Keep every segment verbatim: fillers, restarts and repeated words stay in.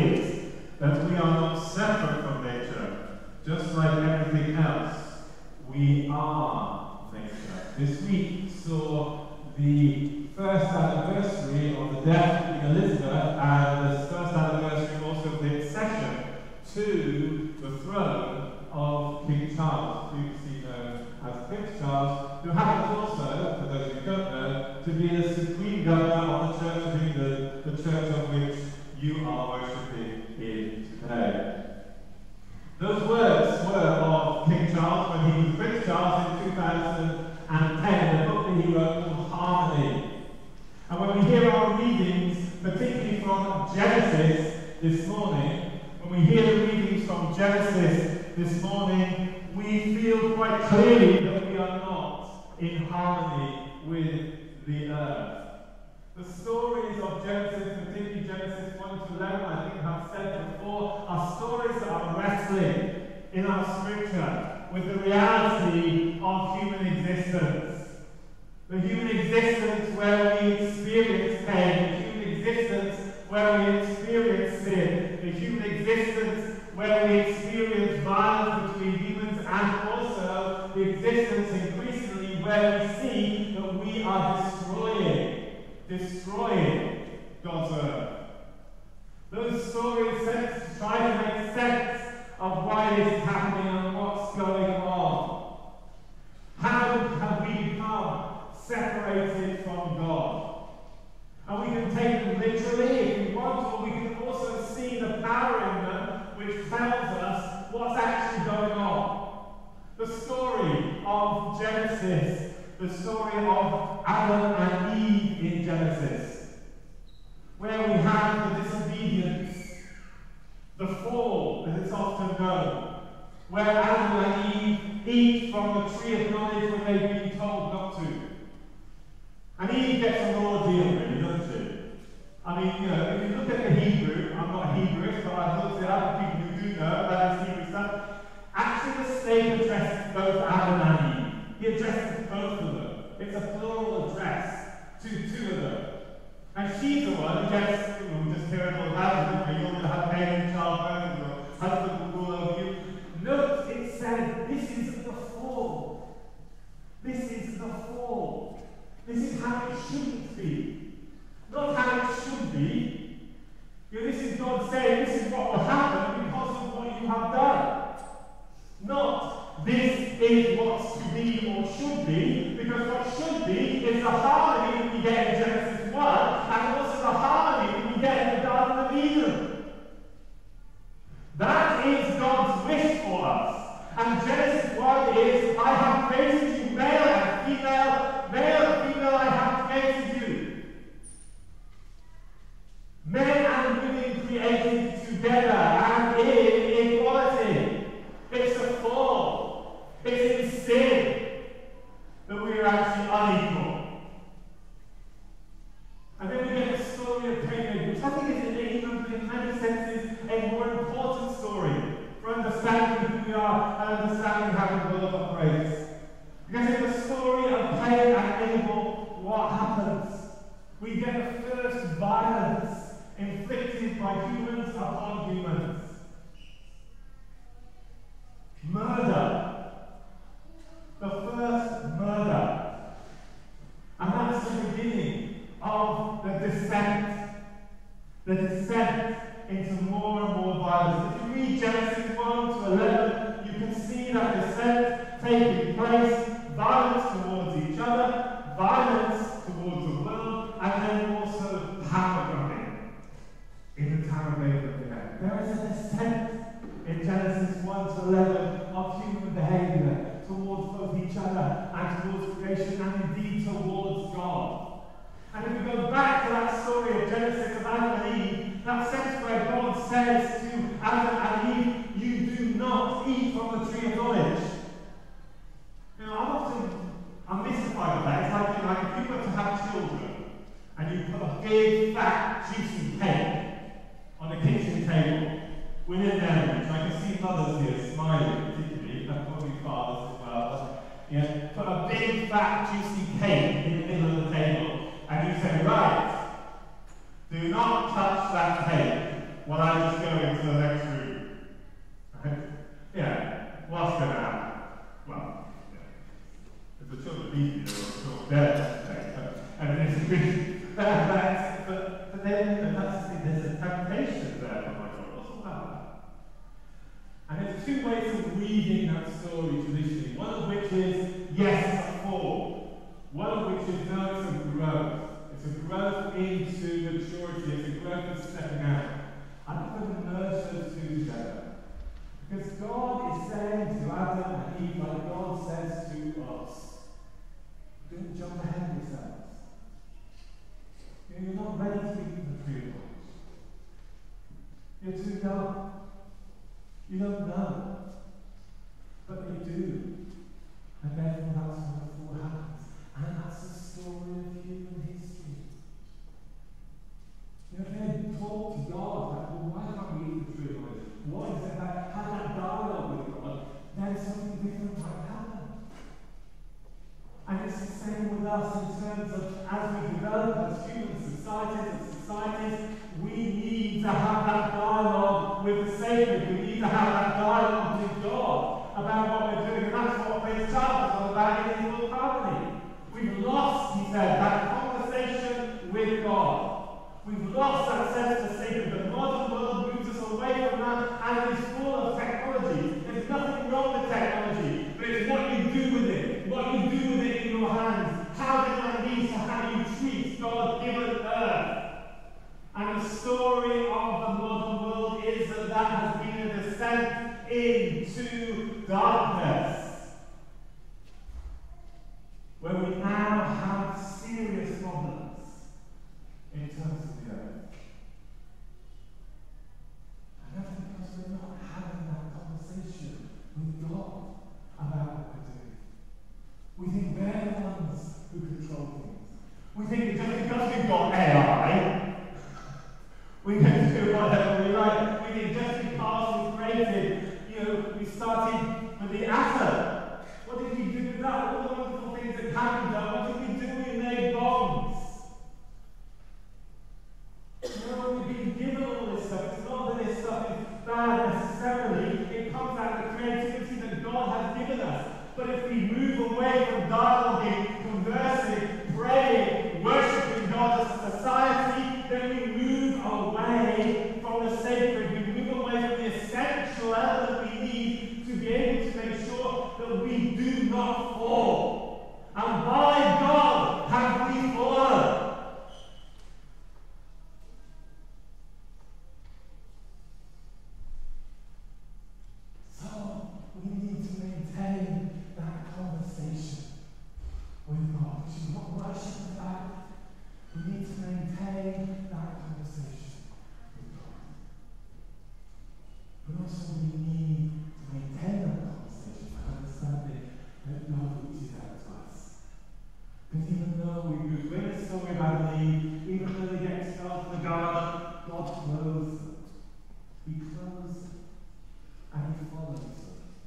is that we are not separate from nature. Just like everything else, we are nature. This week saw the first anniversary of the death of Queen Elizabeth and the first anniversary also of the accession to the throne of King Charles, previously known as Prince Charles, who happens also, for those who don't know, to be the supreme governor of the Church of England, the church of which you are worshipping in today. Those words were of King Charles when he was Prince Charles in two thousand ten, the book that he wrote called Harmony. And when we hear our readings, particularly from Genesis this morning, when we hear the readings from Genesis this morning, we feel quite clearly that we are not in harmony with the earth. The stories of Genesis, particularly Genesis one to eleven, I think I've said before, are stories that are wrestling in our scripture with the reality of human existence. The human existence where we experience pain, the human existence where we experience sin, the human existence where we experience violence between humans, and also the existence increasingly where we see that we are destroying, destroying God's earth. Those stories try to make sense of why this is happening and what's going on. How have we become separated from God? And we can take them literally if we want, or we can also see the power in them which tells us what's actually going on. The story of Genesis, the story of Adam and Eve in Genesis, where we have the disobedience, the fall, as it's often known, where Adam and Eve eat from the tree of knowledge when they've been told not to. And Eve gets a raw deal, really, doesn't she? I mean, you know, if you look at the Hebrew, I'm not a Hebrewist, but I've looked it up, people who do know about this Hebrew stuff. Actually, the snake addresses both Adam and Eve. He addresses both of them. It's a plural address to two of them. And she's the one who gets, you know, we just hear it all about it, you're going to have pain in childbirth, and your husband will rule over you. Note, it said, this is the fall. This is the fall. This is how it shouldn't be. Not how it should be. You know, this is God saying, this is what will happen because of what you have done. Not, this is what's to be or should be, because what should be is the harmony that we get in Genesis one, and also the harmony that we get in the Garden of Eden. That is God's wish for us. And Genesis one is, I have created you male and female, male and female I have created you. Men and women created together and in equality. It's a fall. It's in sin that we are actually unequal. And then we get the story of Cain, which I think is in, in many senses a more important story for understanding who we are and understanding how the world operates. Because in the story of Cain and Abel, what happens? We get the first violence inflicted by humans upon humans. Murder. The first murder. And that's the beginning of the descent. The descent into more and more violence. If you read Genesis one to eleven, you can see that descent taking place, violence towards each other, violence towards the world, and then also power grabbing in the Tower of Babel. There is a descent in Genesis one to eleven of human behavior towards both each other and towards creation, and indeed towards God. And if we go back to that story of Genesis of Adam and Eve, that sense where God says to Adam and Eve, you do not eat from the tree of knowledge. You know, I'm often, I'm mystified with that. It's like, you know, like if you were to have children, and you put a big, fat, juicy cake on the kitchen table within their reach. I can see mothers here smiling, particularly, that's probably fathers as well. Yeah, put a big, fat, juicy cake in the middle of the table, and you say, right, do not touch that cake while Well, I just go into the next room. Right? Yeah, what's going to happen? Well, yeah. If the children need me, they're still dead. And it's really bad. But, but then, and that's the thing, there's a temptation there. Oh my God, what's all that? And there's two ways of reading that story traditionally. One of which is, yes, it's a fall. One of which is, no, it's a growth. It's a growth into maturity. It's a growth of stepping out. I'm going to merge those two together. Because God is saying to Adam and Eve, like God says to us, don't jump ahead of yourselves. You're not ready to be the tree You're too young. You don't know. But you do. And therefore that's when the fall happens. And that's the story of human history. You know, then talk to God, like, well, why can't we eat the tree of life? What is it that, have that dialogue with God, then something different might happen. And it's the same with us in terms of, as we develop as human societies and societies, we need to have that dialogue with the Saviour. We need to have that dialogue with God about what we're doing. And that's what Prince Charles was all about in his book Harmony. We've lost, he said, that conversation with God. We've lost that sense of sacred. The modern world moves us away from that, and it is full of technology. There's nothing wrong with technology, but it's what you do with it, what you do with it in your hands. How does that lead to how you treat God-given earth? And the story of the modern world is that that has been a descent into darkness, where we now have serious problems in terms of the earth. And that's because we're not having that conversation with God about what we're doing. We think we're the ones who control things. We think that just because we've got A I, we can do whatever we like. We think just because we created, you know, we started with the atom. What did we do with that? All the wonderful things that can be done. What did we do? We made bombs. You know, we've been given all this stuff. It's not that this stuff is bad necessarily. It comes out of the creativity that God has given us. But if we move away from dialoguing, conversing, praying, worshipping God as a society, then we move away from the sacred. We move away from the essential element we need to be able to make sure that we do not fall. And by God have we fallen. So we need to maintain that conversation with God, which is what worship is about. We need to maintain that conversation with God. But also we need to maintain that conversation by understanding that God reaches out to us. Because even though we move in the story about Eve, even though they get expelled from the garden, God clothes them. He clothes them and He follows them.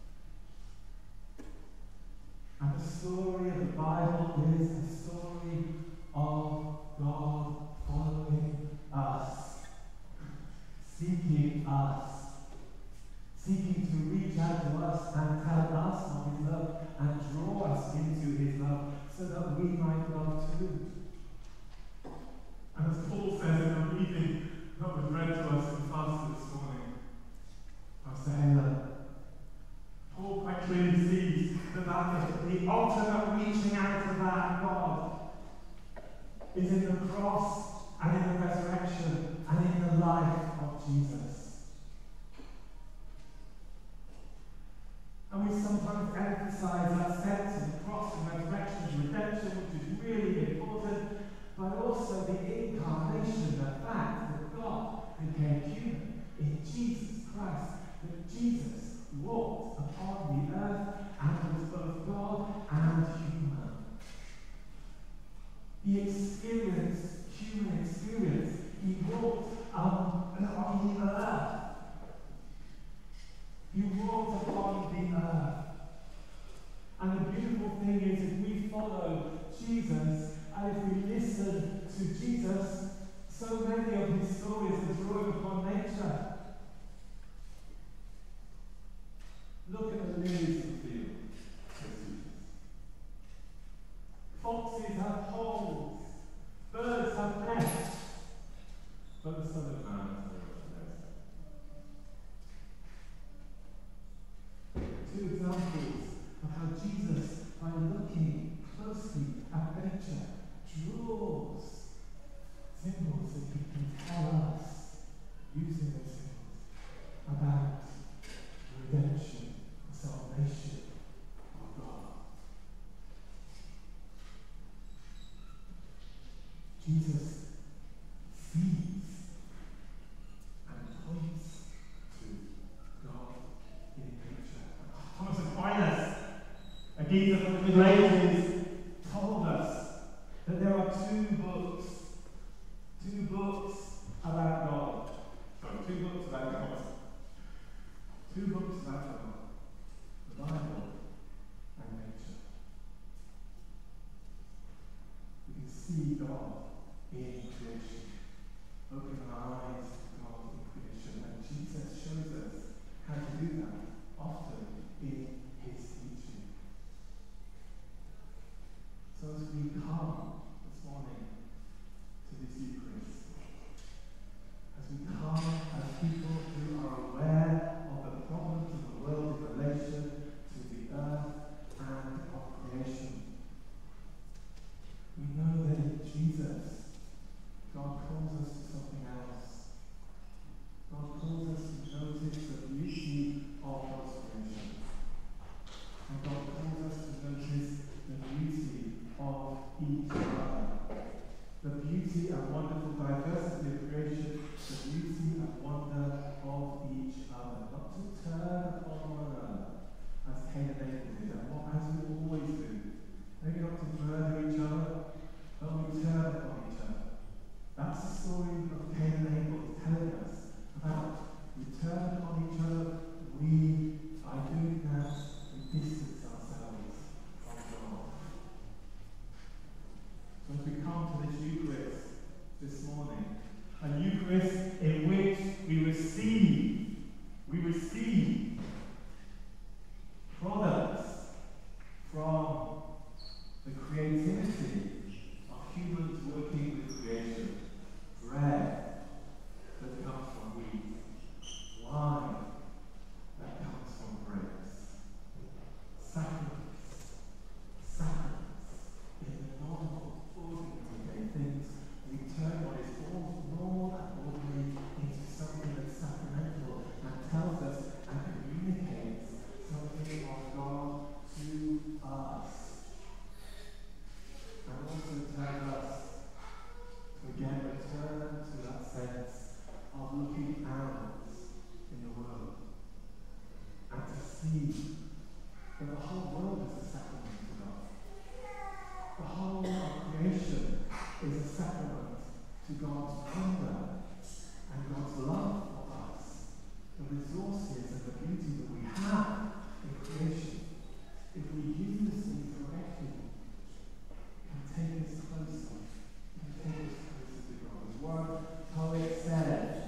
And the story of the Bible is the story of God following us, seeking us, seeking to reach out to us and tell us of His love and draw us into His love so that we might love too. And as Paul says in the reading that was read to us in Fast this morning, I say that Paul quite clearly sees that, that the ultimate reaching out to that God is in the cross and in the resurrection and in the life of Jesus. And we sometimes emphasize that sense of the cross and resurrection and redemption, which is really important, but also the incarnation, the fact that God became human in Jesus Christ, that Jesus walked upon the earth and was both God and human. He experienced human experience. He walked um, on the earth. He walked upon the earth. And the beautiful thing is, if we follow Jesus, and if we listen to Jesus, so many of his stories are drawing upon nature. Galatians told us that there are two books, two books about God. Sorry, two books about God. Two books about God. The Bible and nature. We can see God in creation. Open our eyes to God in creation. And Jesus shows us how to do that, often in his teaching. So as we come this morning to this Eucharist, as we come as people who are aware of the problems of the world in relation to the earth and of creation, we know that in Jesus, God calls us to something else. God calls us to notice the beauty of God's creation. And God calls us to notice the beauty of each other. The beauty and wonderful diversity of creation, the beauty and wonder of each other. Not to turn upon one another, as Cain and Abel did, and what as we always do. Maybe not to murder each other, but we turn upon each other. That's the story of Cain and Abel telling us about we turn upon each other, we, by doing that, we distance ourselves from God. So as we come to this Eucharist this morning, a Eucharist in which we receive, we receive products from the creativity of humans working with creation. Bread that comes from wheat, wine that comes from grapes, sacraments, sacraments in the normal, ordinary day things. We turn what is all normal and ordinary into something that's sacramental and tells us and communicates something of God to us. And also tells us to again return to that sense of looking out in the world and to see that the whole world is a sacrament to God. The whole of creation is a sacrament to God's wonder and God's love for us. The resources and the beauty that we have in creation, if we use them correctly, can take us closer, can take us closer to God. As one poet said,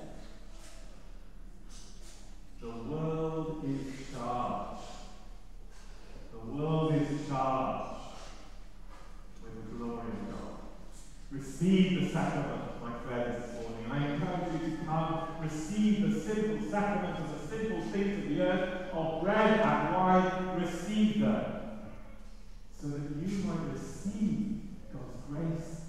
the world is charged. The world is charged with the glory of God. Receive the sacrament, my friends, this morning. I encourage you to come, receive the simple sacrament as the simple things of the earth, of bread and wine. Receive them, so that you might receive God's grace